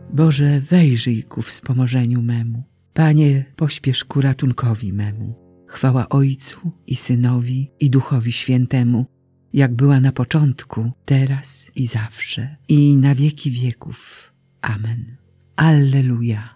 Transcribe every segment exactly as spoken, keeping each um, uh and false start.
Boże, wejrzyj ku wspomożeniu memu. Panie, pośpiesz ku ratunkowi memu. Chwała Ojcu i Synowi i Duchowi Świętemu, jak była na początku, teraz i zawsze, i na wieki wieków. Amen. Alleluja.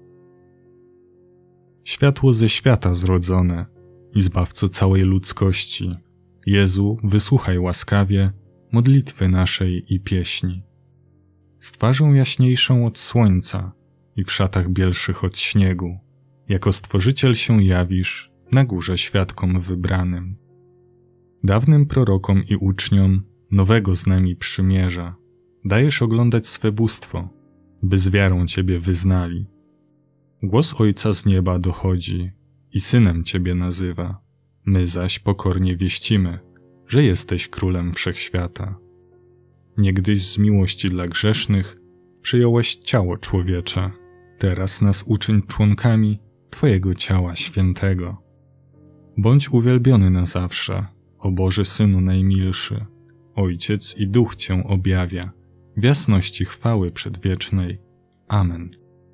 Światło ze świata zrodzone i Zbawco całej ludzkości, Jezu, wysłuchaj łaskawie modlitwy naszej i pieśni. Z twarzą jaśniejszą od słońca i w szatach bielszych od śniegu, jako Stworzyciel się jawisz na górze świadkom wybranym. Dawnym prorokom i uczniom nowego z nami przymierza dajesz oglądać swe bóstwo, by z wiarą Ciebie wyznali. Głos Ojca z nieba dochodzi i Synem Ciebie nazywa. My zaś pokornie wieścimy, że jesteś Królem Wszechświata. Niegdyś z miłości dla grzesznych przyjąłeś ciało człowiecze, teraz nas uczyń członkami Twojego ciała świętego. Bądź uwielbiony na zawsze, o Boży Synu najmilszy. Ojciec i Duch Cię objawia, w jasności chwały przedwiecznej. Amen.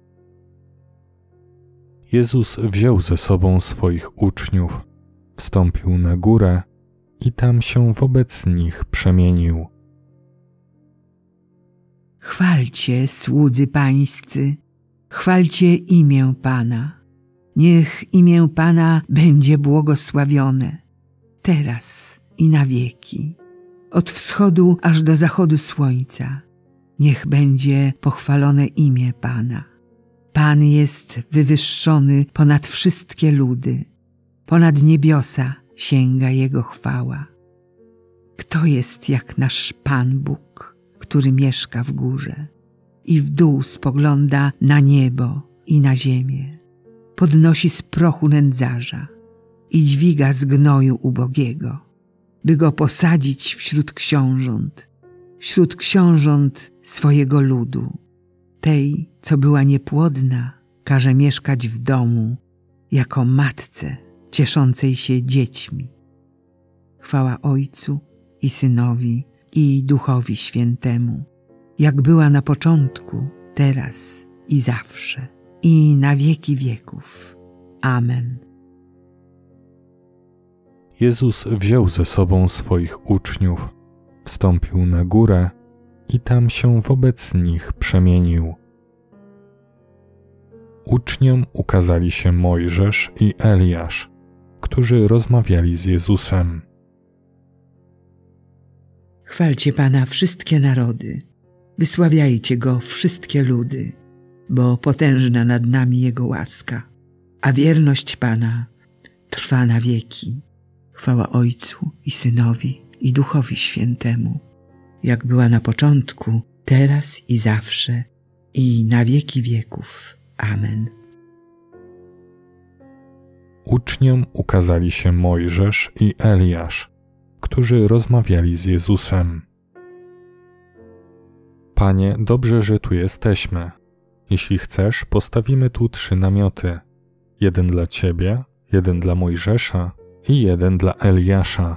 Jezus wziął ze sobą swoich uczniów, wstąpił na górę i tam się wobec nich przemienił. Chwalcie, słudzy pańscy, chwalcie imię Pana. Niech imię Pana będzie błogosławione, teraz i na wieki. Od wschodu aż do zachodu słońca, niech będzie pochwalone imię Pana. Pan jest wywyższony ponad wszystkie ludy, ponad niebiosa sięga Jego chwała. Kto jest jak nasz Pan Bóg, który mieszka w górze i w dół spogląda na niebo i na ziemię, podnosi z prochu nędzarza i dźwiga z gnoju ubogiego, by go posadzić wśród książąt, wśród książąt swojego ludu. Tej, co była niepłodna, każe mieszkać w domu, jako matce cieszącej się dziećmi. Chwała Ojcu i Synowi i Duchowi Świętemu, jak była na początku, teraz i zawsze, i na wieki wieków. Amen. Jezus wziął ze sobą swoich uczniów, wstąpił na górę i tam się wobec nich przemienił. Uczniom ukazali się Mojżesz i Eliasz, którzy rozmawiali z Jezusem. Chwalcie Pana wszystkie narody, wysławiajcie Go wszystkie ludy, bo potężna nad nami Jego łaska, a wierność Pana trwa na wieki. Chwała Ojcu i Synowi i Duchowi Świętemu, jak była na początku, teraz i zawsze, i na wieki wieków. Amen. Uczniom ukazali się Mojżesz i Eliasz, którzy rozmawiali z Jezusem. Panie, dobrze, że tu jesteśmy. Jeśli chcesz, postawimy tu trzy namioty. Jeden dla Ciebie, jeden dla Mojżesza i jeden dla Eliasza.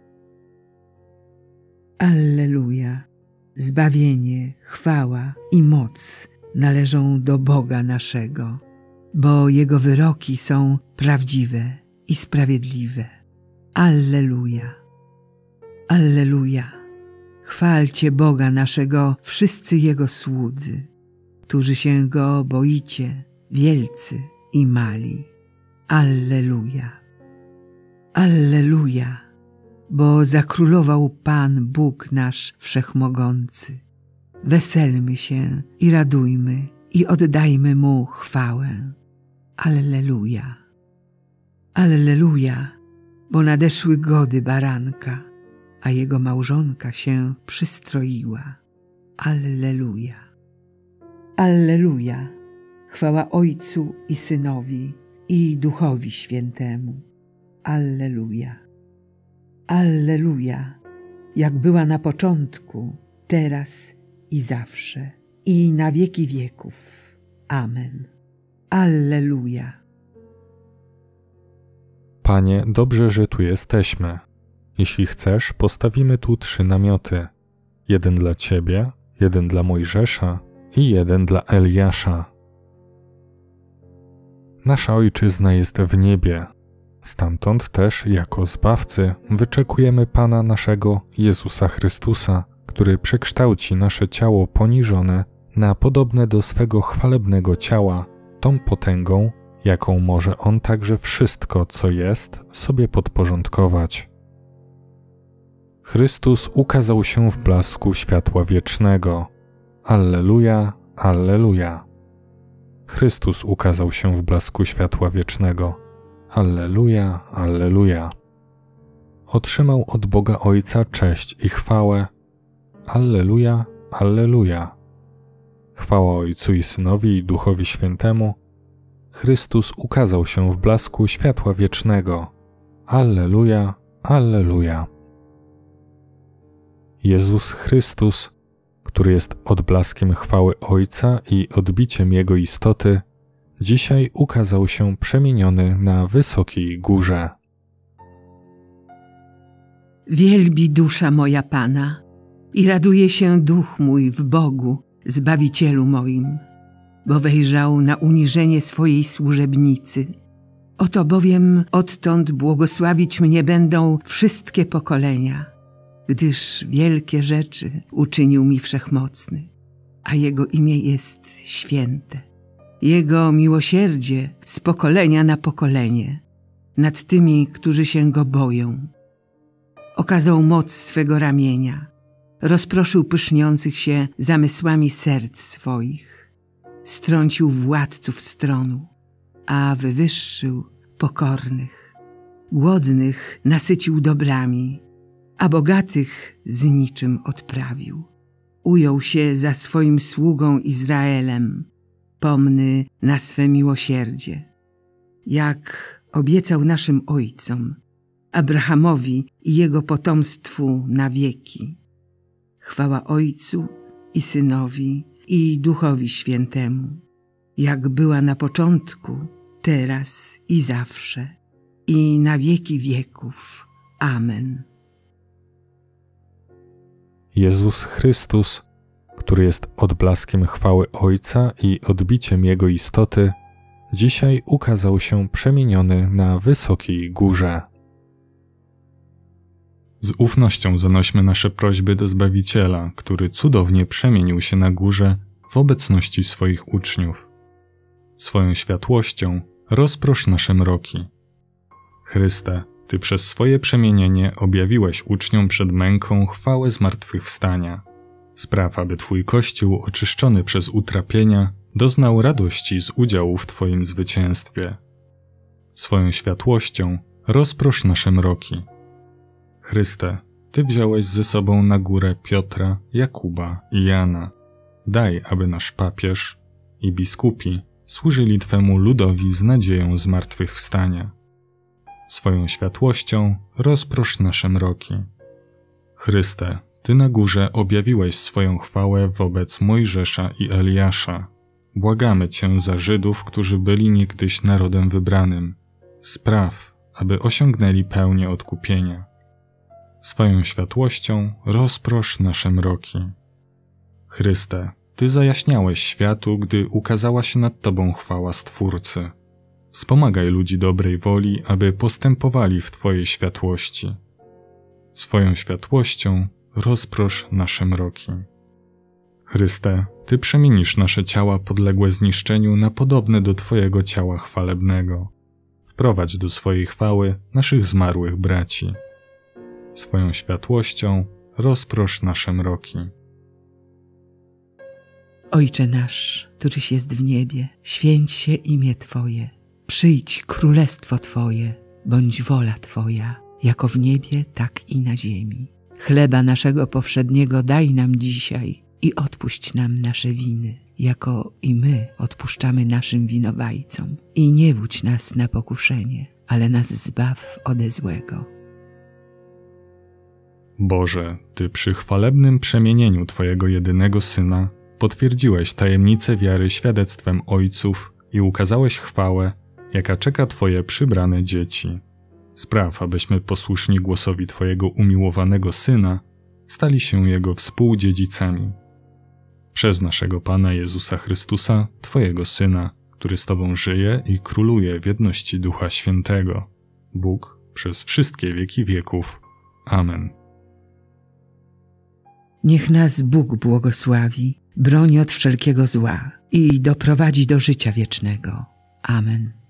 Alleluja! Zbawienie, chwała i moc należą do Boga naszego, bo Jego wyroki są prawdziwe i sprawiedliwe. Alleluja! Alleluja! Chwalcie Boga naszego wszyscy Jego słudzy, którzy się Go boicie, wielcy i mali. Alleluja! Alleluja! Bo zakrólował Pan Bóg nasz Wszechmogący. Weselmy się i radujmy i oddajmy Mu chwałę. Alleluja! Alleluja! Bo nadeszły gody baranka, a jego małżonka się przystroiła. Alleluja! Alleluja! Chwała Ojcu i Synowi i Duchowi Świętemu. Alleluja! Alleluja! Jak była na początku, teraz i zawsze, i na wieki wieków. Amen. Alleluja! Panie, dobrze, że tu jesteśmy. Jeśli chcesz, postawimy tu trzy namioty. Jeden dla Ciebie, jeden dla Mojżesza i jeden dla Eliasza. Nasza Ojczyzna jest w niebie. Stamtąd też, jako Zbawcy, wyczekujemy Pana naszego Jezusa Chrystusa, który przekształci nasze ciało poniżone na podobne do swego chwalebnego ciała, tą potęgą, jaką może On także wszystko, co jest, sobie podporządkować. Chrystus ukazał się w blasku światła wiecznego. Alleluja, alleluja. Chrystus ukazał się w blasku światła wiecznego. Alleluja, alleluja. Otrzymał od Boga Ojca cześć i chwałę. Alleluja, alleluja. Chwała Ojcu i Synowi i Duchowi Świętemu. Chrystus ukazał się w blasku światła wiecznego. Alleluja, alleluja. Jezus Chrystus, który jest odblaskiem chwały Ojca i odbiciem Jego istoty, dzisiaj ukazał się przemieniony na wysokiej górze. Wielbi dusza moja Pana i raduje się duch mój w Bogu, Zbawicielu moim, bo wejrzał na uniżenie swojej służebnicy. Oto bowiem odtąd błogosławić mnie będą wszystkie pokolenia, gdyż wielkie rzeczy uczynił mi Wszechmocny, a Jego imię jest święte. Jego miłosierdzie z pokolenia na pokolenie nad tymi, którzy się Go boją. Okazał moc swego ramienia, rozproszył pyszniących się zamysłami serc swoich, strącił władców stronu, a wywyższył pokornych. Głodnych nasycił dobrami, a bogatych z niczym odprawił. Ujął się za swoim sługą Izraelem, pomny na swe miłosierdzie, jak obiecał naszym ojcom, Abrahamowi i jego potomstwu na wieki. Chwała Ojcu i Synowi i Duchowi Świętemu, jak była na początku, teraz i zawsze, i na wieki wieków. Amen. Jezus Chrystus, który jest odblaskiem chwały Ojca i odbiciem Jego istoty, dzisiaj ukazał się przemieniony na wysokiej górze. Z ufnością zanośmy nasze prośby do Zbawiciela, który cudownie przemienił się na górze w obecności swoich uczniów. Swoją światłością rozprosz nasze mroki. Chryste, Ty przez swoje przemienienie objawiłeś uczniom przed męką chwałę zmartwychwstania. Spraw, aby Twój Kościół oczyszczony przez utrapienia doznał radości z udziału w Twoim zwycięstwie. Swoją światłością rozprosz nasze mroki. Chryste, Ty wziąłeś ze sobą na górę Piotra, Jakuba i Jana. Daj, aby nasz papież i biskupi służyli Twemu ludowi z nadzieją zmartwychwstania. Swoją światłością rozprosz nasze mroki. Chryste, Ty na górze objawiłeś swoją chwałę wobec Mojżesza i Eliasza. Błagamy Cię za Żydów, którzy byli niegdyś narodem wybranym. Spraw, aby osiągnęli pełnię odkupienia. Swoją światłością rozprosz nasze mroki. Chryste, Ty zajaśniałeś światu, gdy ukazała się nad Tobą chwała Stwórcy. Wspomagaj ludzi dobrej woli, aby postępowali w Twojej światłości. Swoją światłością rozprosz nasze mroki. Chryste, Ty przemienisz nasze ciała podległe zniszczeniu na podobne do Twojego ciała chwalebnego. Wprowadź do swojej chwały naszych zmarłych braci. Swoją światłością rozprosz nasze mroki. Ojcze nasz, któryś jest w niebie, święć się imię Twoje. Przyjdź królestwo Twoje, bądź wola Twoja, jako w niebie, tak i na ziemi. Chleba naszego powszedniego daj nam dzisiaj i odpuść nam nasze winy, jako i my odpuszczamy naszym winowajcom. I nie wódź nas na pokuszenie, ale nas zbaw ode złego. Boże, Ty przy chwalebnym przemienieniu Twojego jedynego Syna potwierdziłeś tajemnicę wiary świadectwem ojców i ukazałeś chwałę, jaka czeka Twoje przybrane dzieci. Spraw, abyśmy posłuszni głosowi Twojego umiłowanego Syna stali się Jego współdziedzicami. Przez naszego Pana Jezusa Chrystusa, Twojego Syna, który z Tobą żyje i króluje w jedności Ducha Świętego. Bóg przez wszystkie wieki wieków. Amen. Niech nas Bóg błogosławi, broni od wszelkiego zła i doprowadzi do życia wiecznego. Amen.